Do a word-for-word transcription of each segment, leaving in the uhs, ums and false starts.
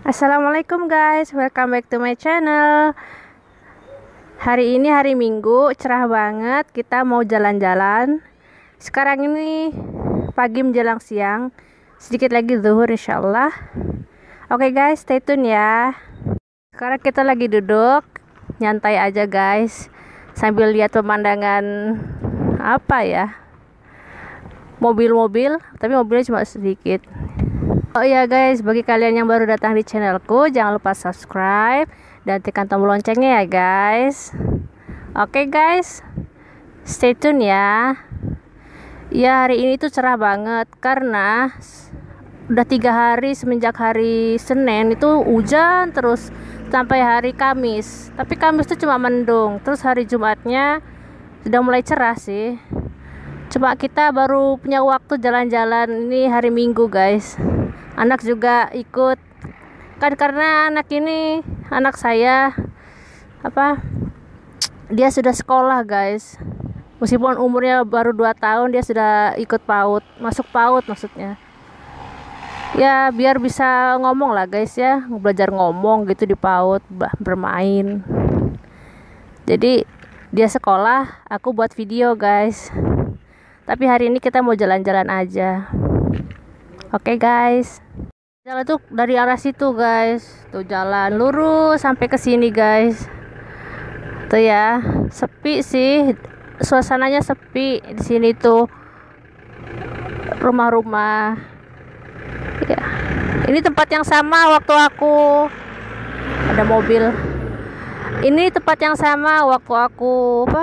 Assalamualaikum guys, welcome back to my channel. Hari ini hari Minggu, cerah banget. Kita mau jalan-jalan. Sekarang ini pagi menjelang siang, sedikit lagi zuhur insyaallah. Oke guys, stay tune ya. Sekarang kita lagi duduk nyantai aja guys, sambil lihat pemandangan apa ya, mobil-mobil, tapi mobilnya cuma sedikit. Oh iya guys, bagi kalian yang baru datang di channelku, jangan lupa subscribe dan tekan tombol loncengnya ya guys. Oke guys, stay tune ya. Ya, hari ini tuh cerah banget karena udah tiga hari semenjak hari Senin itu hujan terus sampai hari Kamis. Tapi Kamis tuh cuma mendung, terus hari Jumatnya sudah mulai cerah sih. Cuma kita baru punya waktu jalan-jalan ini hari Minggu guys. Anak juga ikut kan, karena anak ini anak saya apa dia sudah sekolah guys, meskipun umurnya baru dua tahun dia sudah ikut PAUD, masuk PAUD maksudnya ya, biar bisa ngomong lah guys ya, belajar ngomong gitu di PAUD, bermain. Jadi dia sekolah, aku buat video guys, tapi hari ini kita mau jalan-jalan aja. Oke okay, guys, jalan tuh dari arah situ guys, tuh jalan lurus sampai ke sini guys. Tuh ya, sepi sih, suasananya sepi di sini tuh, rumah-rumah. Ya, ini tempat yang sama waktu aku ada mobil. Ini tempat yang sama waktu aku apa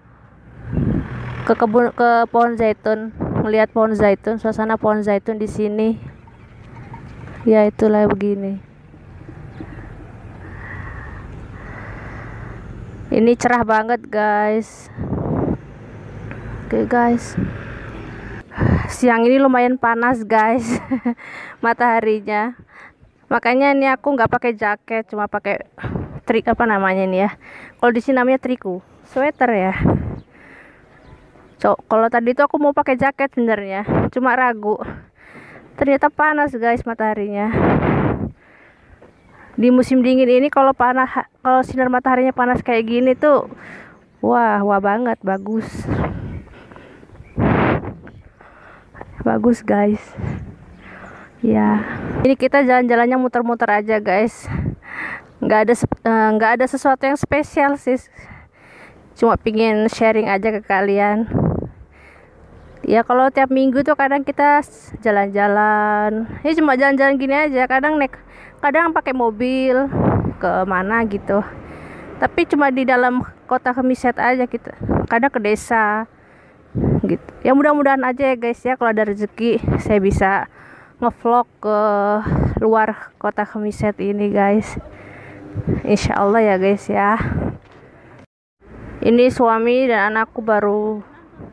ke kebun, ke pohon zaitun, melihat pohon zaitun, suasana pohon zaitun di sini. Ya itulah begini. Ini cerah banget guys. Oke guys. Siang ini lumayan panas guys. Mataharinya. Makanya ini aku nggak pakai jaket, cuma pakai trik apa namanya ini ya. Kalau di sini namanya triku, sweater ya. So, kalau tadi itu aku mau pakai jaket sebenarnya, cuma ragu. Ternyata panas guys mataharinya. Di musim dingin ini kalau panas, kalau sinar mataharinya panas kayak gini tuh, wah, wah banget, bagus. Bagus guys. Ya, ini kita jalan-jalannya muter-muter aja guys. Nggak ada uh, nggak ada sesuatu yang spesial sih. Cuma pingin sharing aja ke kalian. Ya kalau tiap minggu tuh kadang kita jalan-jalan, ya cuma jalan-jalan gini aja, kadang naik, kadang pakai mobil ke mana gitu, tapi cuma di dalam kota Kemiset aja gitu, kadang ke desa gitu. Ya mudah-mudahan aja ya guys ya, kalau ada rezeki saya bisa ngevlog ke luar kota Kemiset ini guys, insya Allah ya guys ya. Ini suami dan anakku baru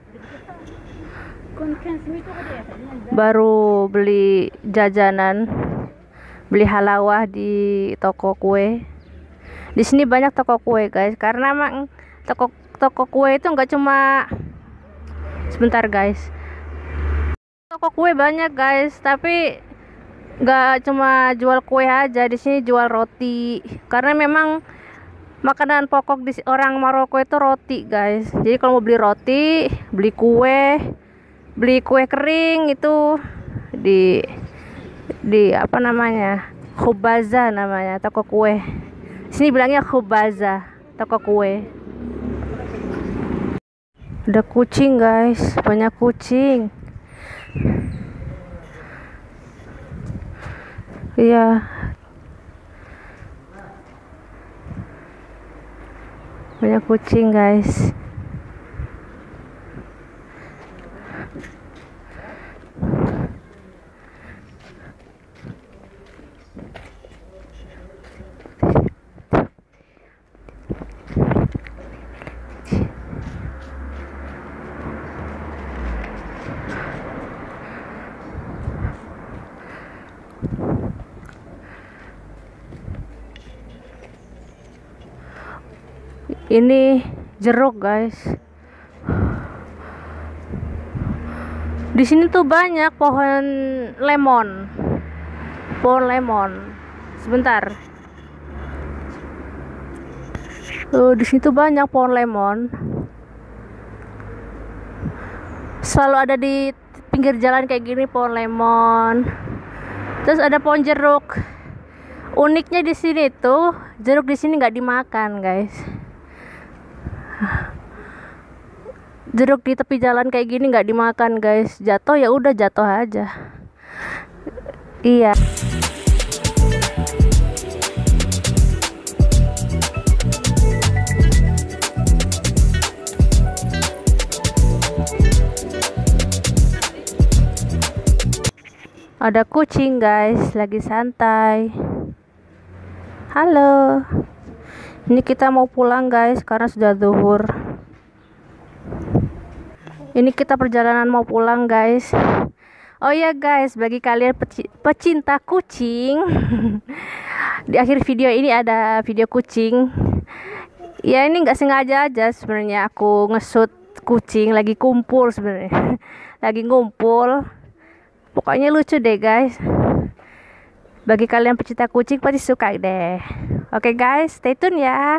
baru beli jajanan, beli halawah di toko kue. Di sini banyak toko kue guys, karena emang toko toko kue itu nggak cuma sebentar guys. Toko kue banyak guys, tapi nggak cuma jual kue aja, di sini jual roti. Karena memang makanan pokok di orang Maroko itu roti guys. Jadi kalau mau beli roti, beli kue, beli kue kering itu di di apa namanya, Khubaza namanya, toko kue. Sini bilangnya Khubaza, toko kue. Ada kucing guys, banyak kucing. Iya, banyak kucing guys. Ini jeruk guys. Di sini tuh banyak pohon lemon, pohon lemon. sebentar. Oh, di situ banyak pohon lemon. Selalu ada di pinggir jalan kayak gini pohon lemon. Terus ada pohon jeruk. Uniknya di sini tuh jeruk di sini nggak dimakan, guys. Jeruk di tepi jalan kayak gini nggak dimakan, guys. Jatuh ya udah jatuh aja. Iya. Ada kucing, guys, lagi santai. Halo. Ini kita mau pulang, guys, karena sudah zuhur. Ini kita perjalanan mau pulang, guys. Oh ya, guys, bagi kalian pecinta kucing, di akhir video ini ada video kucing. Ya, ini nggak sengaja aja sebenarnya aku ngesut kucing lagi kumpul sebenarnya. Lagi ngumpul. Pokoknya lucu deh, guys. Bagi kalian pecinta kucing pasti suka deh. Oke, guys, stay tune ya.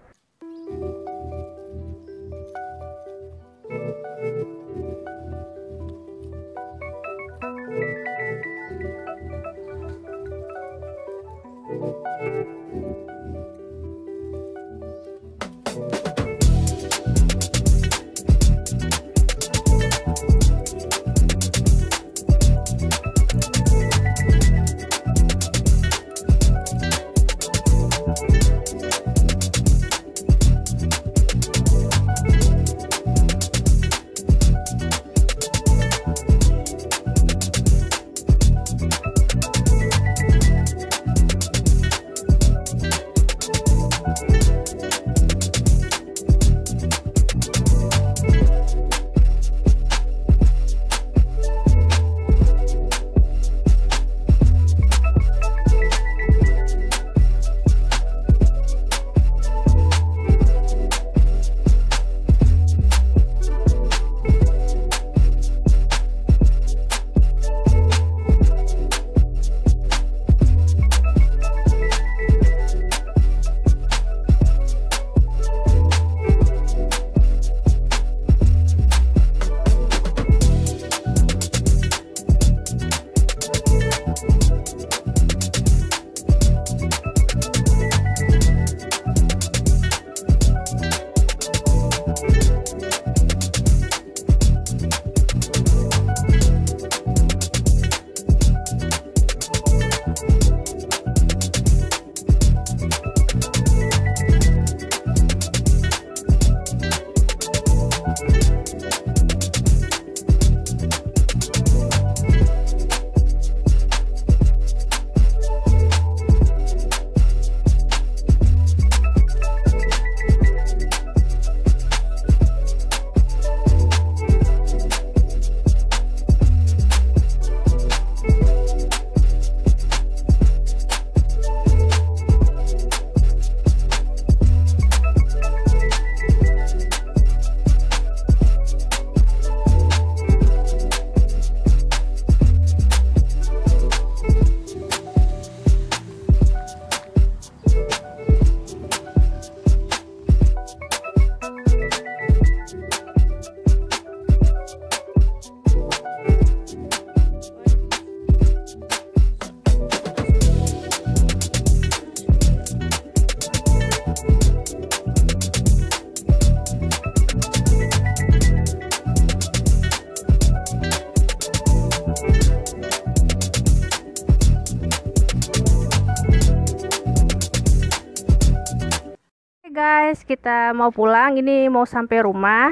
Guys, kita mau pulang, ini mau sampai rumah.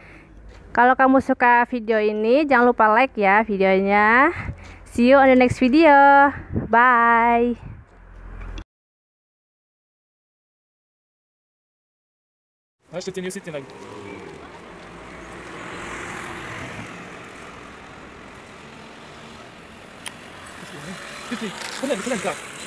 Kalau kamu suka video ini jangan lupa like ya videonya. See you on the next video. Bye. Acho que eu tenho lagi. Siti, kalian kalian kak.